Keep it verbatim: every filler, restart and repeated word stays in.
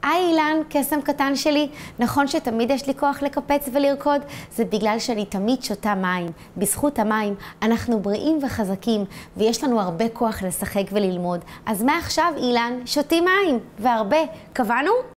היי אילן, קסם קטן שלי, נכון שתמיד יש לי כוח לקפץ ולרקוד? זה בגלל שאני תמיד שותה מים. בזכות המים אנחנו בריאים וחזקים, ויש לנו הרבה כוח לשחק וללמוד. אז מעכשיו אילן, שותים מים, והרבה. קבענו?